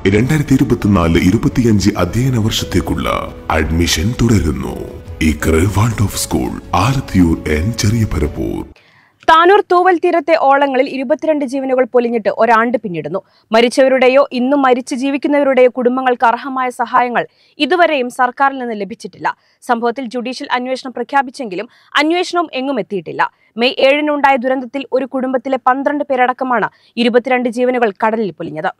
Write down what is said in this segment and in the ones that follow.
2024-25 അധ്യയന വർഷത്തേക്കുള്ള അഡ്മിഷൻ തുടരുന്നു. World of School, Alathiyur and Cheriya Parappur. Tanur തൂവൽ തീരത്തെ ഓളങ്ങളിൽ 22 ജീവനുകൾ പൊലിഞ്ഞിട്ട് ഒരാണ്ട് പിന്നിടുന്നു. മരിച്ചവരുടെയോ ഇന്നും മരിച്ചു ജീവിക്കുന്നവരുടെയോ കുടുംബങ്ങൾക്ക് അർഹമായ സഹായങ്ങൾ ഇതുവരെയും സർക്കാരിൽ നിന്ന് ലഭിച്ചിട്ടില്ല. സംഭവത്തിൽ ജുഡീഷ്യൽ അന്വേഷണം പ്രഖ്യാപിച്ചെങ്കിലും അന്വേഷണവും എങ്ങും എത്തിയിട്ടില്ല. മെയ് 7-നുണ്ടായ ദുരന്തത്തിൽ ഒരു കുടുംബത്തിലെ 12 പേരടക്കമാണ് 22 ജീവനുകൾ കടലിൽ പൊലിഞ്ഞത്.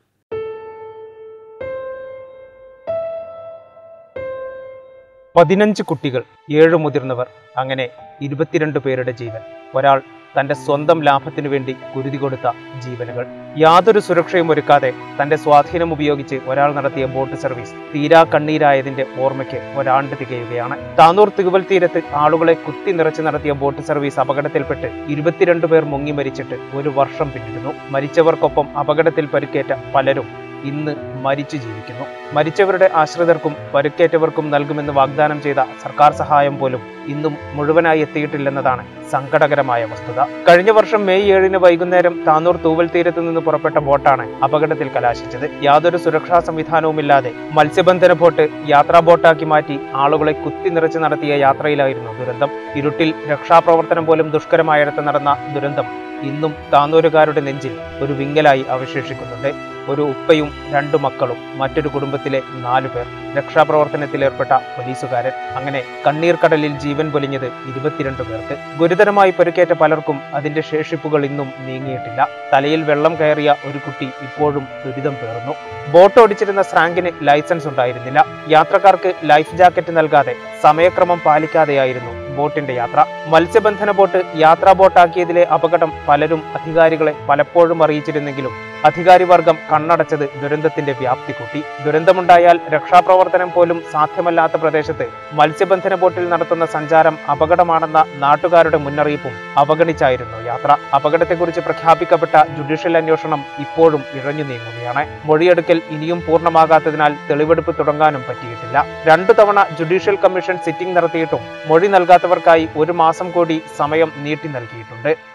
15 കുട്ടികൾ, 7 മുതിർന്നവർ, അങ്ങനെ 22 പേരുടെ ജീവൻ. ഒരാൾ തന്റെ സ്വന്തം ലാഭത്തിനു വേണ്ടി കുരുതി കൊടുത്ത ജീവനുകൾ. യാതൊരു സുരക്ഷയും ഒരുക്കാതെ തന്റെ സ്വാധീനം ഉപയോഗിച്ച് ഒരാൾ നടത്തിയ ബോട്ട് സർവീസ് തീരാ കണ്ണീരായതിന്റെ ഓർമ്മയ്ക്ക് ഒരാണ്ട് തികയുകയാണ്. താനൂർ തൂവൽ തീരത്ത് ആളുകളെ കുത്തി നിറച്ച് നടത്തിയ ബോട്ട് സർവീസ് അപകടത്തിൽപ്പെട്ട് 22 പേർ മുങ്ങി മരിച്ചിട്ട് ഒരു വർഷം പിന്നിടുന്നു. മരിച്ചവർക്കൊപ്പം അപകടത്തിൽ പരിക്കേറ്റ പലരും ഇന്ന് മരിച്ചു ജീവിക്കുന്നു. മരിച്ചവരുടെ ആശ്രിതർക്കും പരുക്കേറ്റവർക്കും നൽകുമെന്ന് വാഗ്ദാനം ചെയ്ത സർക്കാർ സഹായം പോലും ഇന്നും മുഴുവനായി എത്തിയിട്ടില്ലെന്നതാണ് സങ്കടകരമായ വസ്തുത. കഴിഞ്ഞ വർഷം മെയ് 7-ന് വൈകുന്നേരം താനൂർ തൂവൽ തീരത്ത് നിന്ന് പുറപ്പെട്ട ബോട്ടാണ് അപകടത്തിൽ കലാശിച്ചത്. യാതൊരു സുരക്ഷാ സംവിധാനവുമില്ലാതെ മത്സ്യബന്ധന ബോട്ട് യാത്രാ ബോട്ടാക്കി മാറ്റി ആളുകളെ കുത്തി നിറച്ച് നടത്തിയ യാത്രയിലായിരുന്നു ദുരന്തം. ഇരുട്ടിൽ രക്ഷാപ്രവർത്തനം പോലും ദുഷ്കരമായിടത്ത് നടന്ന ദുരന്തം ഇന്നും താനൂരുകാരുടെ നെഞ്ചിൽ ഒരു വിങ്ങലായി അവശേഷിക്കുന്നുണ്ട്. ഒരു ഉപ്പയും 2 മക്കളും, മറ്റൊരു കുടുംബത്തിലെ 4 പേർ, രക്ഷാപ്രവർത്തനത്തിലേർപ്പെട്ട പോലീസുകാരൻ, അങ്ങനെ കണ്ണീർ കടലിൽ ജീവൻ പൊലിഞ്ഞത് 22 പേർക്ക്. ഗുരുതരമായി പരിക്കേറ്റ പലർക്കും അതിന്റെ ശേഷിപ്പുകൾ ഇന്നും നീങ്ങിയിട്ടില്ല. തലയിൽ വെള്ളം കയറിയ ഒരു കുട്ടി ഇപ്പോഴും ദുരിതം പേറുന്നു. ബോട്ട് ഓടിച്ചിരുന്ന സ്രാങ്കിന് ലൈസൻസ് ഉണ്ടായിരുന്നില്ല. യാത്രക്കാർക്ക് ലൈഫ് ജാക്കറ്റ് നൽകാതെ സമയക്രമം പാലിക്കാതെയായിരുന്നു ബോട്ടിന്റെ യാത്ര. മത്സ്യബന്ധന ബോട്ട് യാത്രാ ബോട്ടാക്കിയതിലെ അപകടം പലരും അധികാരികളെ പലപ്പോഴും അറിയിച്ചിരുന്നെങ്കിലും അധികാരി വർഗം കണ്ണടച്ചത് ദുരന്തത്തിന്റെ വ്യാപ്തി കൂട്ടി. ദുരന്തമുണ്ടായാൽ രക്ഷാപ്രവർത്തനം പോലും സാധ്യമല്ലാത്ത പ്രദേശത്ത് മത്സ്യബന്ധന ബോട്ടിൽ നടത്തുന്ന സഞ്ചാരം അപകടമാണെന്ന നാട്ടുകാരുടെ മുന്നറിയിപ്പും അവഗണിച്ചായിരുന്നു യാത്ര. അപകടത്തെക്കുറിച്ച് പ്രഖ്യാപിക്കപ്പെട്ട ജുഡീഷ്യൽ അന്വേഷണം ഇപ്പോഴും ഇഴഞ്ഞു നീങ്ങുകയാണ്. മൊഴിയെടുക്കൽ ഇനിയും പൂർണ്ണമാകാത്തതിനാൽ തെളിവെടുപ്പ് തുടങ്ങാനും പറ്റിയിട്ടില്ല. 2 തവണ ജുഡീഷ്യൽ കമ്മീഷൻ സിറ്റിംഗ് നടത്തിയിട്ടും മൊഴി നൽകാത്തവർക്കായി 1 മാസം കൂടി സമയം നീട്ടി നൽകിയിട്ടുണ്ട്.